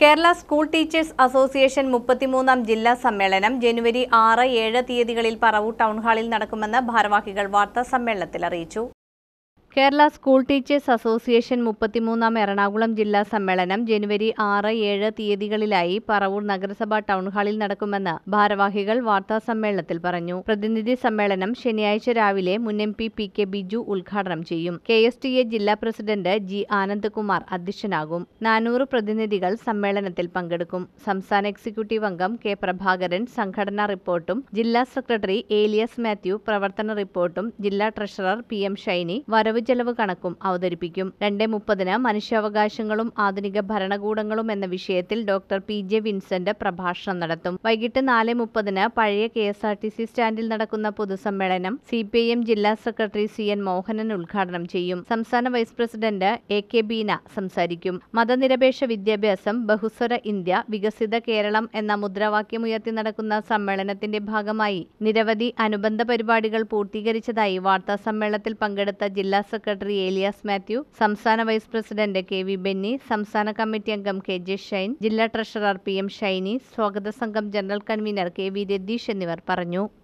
Kerala school teachers association 33-ാം ജില്ലാ സമ്മേളനം ജനുവരി 6, 7 തീയതികളിൽ പറവൂർ ടൗൺഹാളിൽ നടക്കുമെന്ന് ഭാരവാഹികൾ വാർത്താസമ്മേളനത്തിൽ അറിയിച്ചു. കേരള സ്കൂൾ ടീച്ചേഴ്സ് അസോസിയേഷൻ 33-ാം എറണാകുളം ജില്ലാ സമ്മേളനം ജനുവരി 6, 7 തീയതികളിലായി പറവൂർ നഗരസഭാ ടൗൺഹാളിൽ നടക്കുമെന്ന് ഭാരവാഹികൾ വാർത്താസമ്മേളനത്തിൽ പറഞ്ഞു. പ്രതിനിധി സമ്മേളനം ശനിയാഴ്ച രാവിലെ മുൻ MP PK ബിജു ഉദ്ഘാടനം ചെയ്യും. KSTA ജില്ലാ പ്രസിഡന്റ് G ആനന്ദകുമാർ അധ്യക്ഷനാകും. 400 പ്രതിനിധികൾ സമ്മേളനത്തിൽ പങ്കെടുക്കും. സംസ്ഥാന എക്സിക്യൂട്ടീവ് അംഗം K പ്രഭാകരൻ സംഘടനാ റിപ്പോർട്ടും, ജില്ലാ സെക്രട്ടറി ഏലിയസ് മാത്യു പ്രവർത്തന റിപ്പോർട്ടും, ജില്ലാ ട്രഷറർ PM ഷൈനി വരവ് ചെലവ് കണക്കും അവതരിപ്പിക്കും. 2:30 മനുഷ്യാവകാശങ്ങളും ആധുനിക ഭരണകൂടങ്ങളും എന്ന വിഷയത്തിൽ ഡോക്ടർ PJ വിൻസെന്റ് പ്രഭാഷണം നടത്തും. വൈകിട്ട് 4:30 പഴയ KSRTC സ്റ്റാൻഡിൽ നടക്കുന്ന പൊതുസമ്മേളനം CPIM ജില്ലാ സെക്രട്ടറി CN മോഹനൻ ഉദ്ഘാടനം ചെയ്യും. സംസ്ഥാന വൈസ് പ്രസിഡന്റ് AK ബീന സംസാരിക്കും. മതനിരപേക്ഷ വിദ്യാഭ്യാസം, ബഹുസ്വര ഇന്ത്യ, വികസിത കേരളം എന്ന മുദ്രാവാക്യമുയർത്തി നടക്കുന്ന സമ്മേളനത്തിന്റെ ഭാഗമായി നിരവധി അനുബന്ധ പരിപാടികൾ പൂർത്തീകരിച്ചതായി വാർത്താസമ്മേളനത്തിൽ പങ്കെടുത്ത ജില്ലാ സെക്രട്ടറി ഏലിയാസ് മാത്യു, സംസ്ഥാന വൈസ് പ്രസിഡന്റ് KV ബെന്നി, സംസ്ഥാന കമ്മിറ്റി അംഗം KJ ഷൈൻ, ജില്ലാ ട്രഷറർ PM ഷൈനി, സ്വാഗത സംഘം ജനറൽ കൺവീനർ KV രതീഷ് എന്നിവർ പറഞ്ഞു.